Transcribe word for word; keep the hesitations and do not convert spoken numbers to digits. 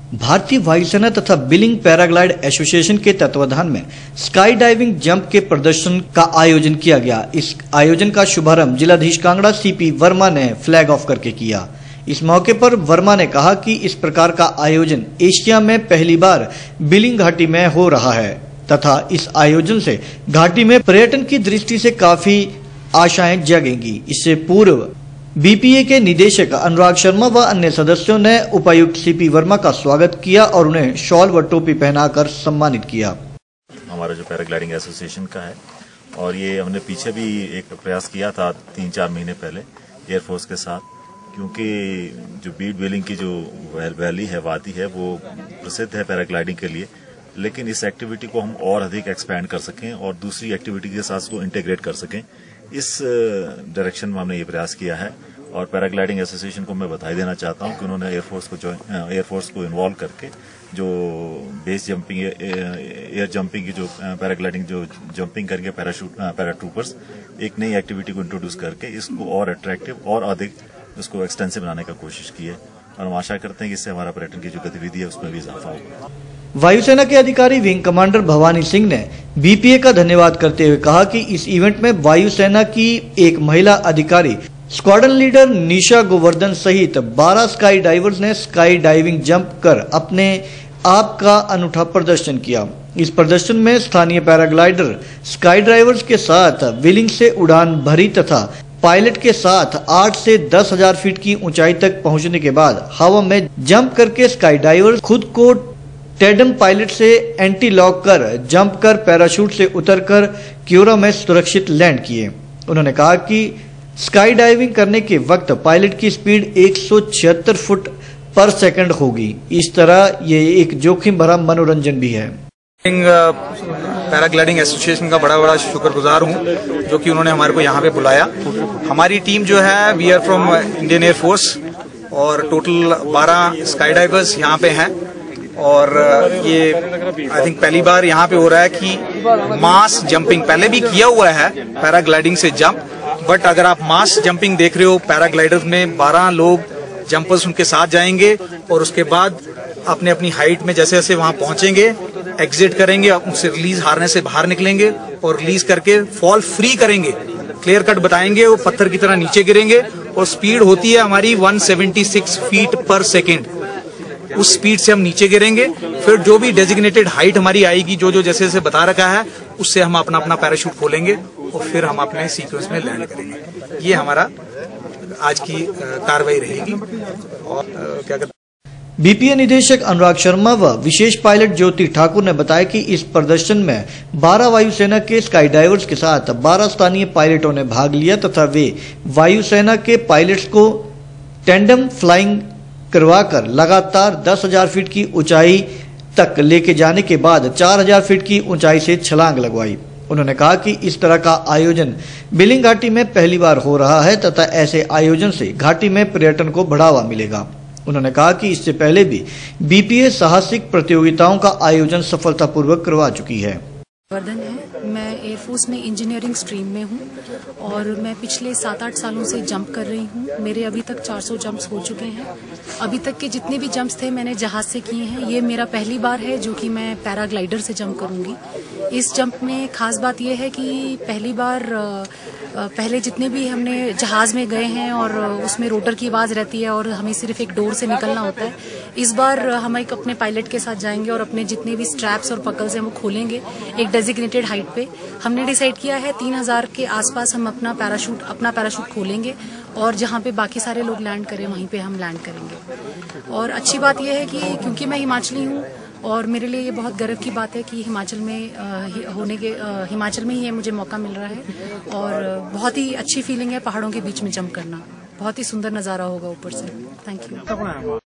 भारतीय वायुसेना तथा बिलिंग पैराग्लाइड एसोसिएशन के तत्वाधान में स्काई डाइविंग जंप के प्रदर्शन का आयोजन किया गया। इस आयोजन का शुभारंभ जिलाधीश कांगड़ा सीपी वर्मा ने फ्लैग ऑफ करके किया। इस मौके पर वर्मा ने कहा कि इस प्रकार का आयोजन एशिया में पहली बार बिलिंग घाटी में हो रहा है तथा इस आयोजन से घाटी में पर्यटन की दृष्टि से काफी आशाएं जगेंगी। इससे पूर्व बीपीए के निदेशक अनुराग शर्मा व अन्य सदस्यों ने उपायुक्त सीपी वर्मा का स्वागत किया और उन्हें शॉल व टोपी पहनाकर सम्मानित किया। हमारा जो पैराग्लाइडिंग एसोसिएशन का है और ये हमने पीछे भी एक प्रयास किया था तीन चार महीने पहले एयरफोर्स के साथ, क्योंकि जो बीड बिलिंग की जो वैली है, वादी है, वो प्रसिद्ध है पैराग्लाइडिंग के लिए, लेकिन इस एक्टिविटी को हम और अधिक एक्सपैंड कर सकें और दूसरी एक्टिविटी के साथ उसको इंटीग्रेट कर सकें, इस डायरेक्शन में हमने ये प्रयास किया है। और पैराग्लाइडिंग एसोसिएशन को मैं बधाई देना चाहता हूं कि उन्होंने एयरफोर्स को एयरफोर्स को इन्वॉल्व करके जो बेस जंपिंग, एयर जंपिंग की जो पैराग्लाइडिंग जो जंपिंग करके पैराशूट पैराट्रूपर्स एक नई एक्टिविटी को इंट्रोड्यूस करके इसको और अट्रैक्टिव और अधिक इसको एक्सटेंसिव बनाने का कोशिश की है और हम आशा करते हैं कि इससे हमारा पर्यटन की जो गतिविधि है उसमें भी इजाफा होगा। वायुसेना के अधिकारी विंग कमांडर भवानी सिंह ने बीपीए का धन्यवाद करते हुए कहा कि इस इवेंट में वायुसेना की एक महिला अधिकारी स्क्वाड्रन लीडर निशा गोवर्धन सहित बारह स्काई डाइवर्स ने स्काई डाइविंग जंप कर अपने आप का अनूठा प्रदर्शन किया। इस प्रदर्शन में स्थानीय पैराग्लाइडर स्काई ड्राइवर्स के साथ व्हीलिंग से उड़ान भरी तथा पायलट के साथ आठ से दस हजार फीट की ऊंचाई तक पहुंचने के बाद हवा में जंप करके स्काई डाइवर्स खुद को टेडम पायलट से एंटी लॉक कर जंप कर पैराशूट से उतरकर क्योरा में सुरक्षित लैंड किए। उन्होंने कहा कि स्काई डाइविंग करने के वक्त पायलट की स्पीड एक सौ छिहत्तर फुट पर सेकंड होगी। इस तरह ये एक जोखिम भरा मनोरंजन भी है। पैराग्लाइडिंग एसोसिएशन का बड़ा बड़ा शुक्रगुजार हूँ जो कि उन्होंने हमारे को यहाँ पे बुलाया। हमारी टीम जो है we are from Indian air force और टोटल बारह स्काई डाइवर्स यहाँ पे हैं और ये आई थिंक पहली बार यहाँ पे हो रहा है कि मास जंपिंग, पहले भी किया हुआ है पैराग्लाइडिंग से जंप, बट अगर आप मास जंपिंग देख रहे हो पैराग्लाइडर्स में बारह लोग जंपर्स उनके साथ जाएंगे और उसके बाद अपने अपनी हाइट में जैसे जैसे वहां पहुंचेंगे एग्जिट करेंगे, उनसे रिलीज हारने से बाहर निकलेंगे और रिलीज करके फॉल फ्री करेंगे, क्लियर कट बताएंगे, वो पत्थर की तरह नीचे गिरेंगे और स्पीड होती है हमारी एक सौ छिहत्तर फीट पर सेकेंड। उस स्पीड से हम नीचे गिरेंगे, फिर जो भी डेजिग्नेटेड हाइट हमारी आएगी, जो जो जैसे जैसे बता रखा है, उससे हम अपना अपना पैराशूट खोलेंगे और फिर हम अपने सीक्वेंस में लैंड करेंगे। ये हमारा आज की कार्रवाई रहेगी। और क्या कहते बीपीए निदेशक अनुराग शर्मा व विशेष पायलट ज्योति ठाकुर ने बताया कि इस प्रदर्शन में बारह वायुसेना के स्काई डाइवर्स के साथ बारह स्थानीय पायलटों ने भाग लिया तथा वे वायुसेना के पायलट्स को टेंडम फ्लाइंग करवाकर लगातार दस हजार फीट की ऊंचाई तक लेके जाने के बाद चार हजार फीट की ऊंचाई से छलांग लगवाई। उन्होंने कहा कि इस तरह का आयोजन बिलिंग घाटी में पहली बार हो रहा है तथा ऐसे आयोजन से घाटी में पर्यटन को बढ़ावा मिलेगा। उन्होंने कहा कि इससे पहले भी बीपीए साहसिक प्रतियोगिताओं का आयोजन सफलतापूर्वक करवा चुकी है। वर्धन है, मैं एयरफोर्स में इंजीनियरिंग स्ट्रीम में हूँ और मैं पिछले सात आठ सालों से जंप कर रही हूँ। मेरे अभी तक चार सौ जंप्स हो चुके हैं। अभी तक के जितने भी जंप्स थे मैंने जहाज से किए हैं। ये मेरा पहली बार है जो कि मैं पैराग्लाइडर से जंप करूँगी। इस जंप में खास बात यह है कि पहली बार पहले जितने भी हमने जहाज में गए हैं और उसमें रोटर की आवाज़ रहती है और हमें सिर्फ एक डोर से निकलना होता है। इस बार हम एक अपने पायलट के साथ जाएंगे और अपने जितने भी स्ट्रैप्स और पकल्स हैं वो खोलेंगे एक डेजिग्नेटेड हाइट पे। हमने डिसाइड किया है तीन हजार के आसपास हम अपना पैराशूट अपना पैराशूट खोलेंगे और जहाँ पे बाकी सारे लोग लैंड करें वहीं पे हम लैंड करेंगे। और अच्छी बात यह है कि क्योंकि मैं हिमाचली हूँ और मेरे लिए ये बहुत गर्व की बात है कि हिमाचल में आ, होने के आ, हिमाचल में ही ये मुझे मौका मिल रहा है और बहुत ही अच्छी फीलिंग है पहाड़ों के बीच में जंप करना। बहुत ही सुंदर नज़ारा होगा ऊपर से। Thank you.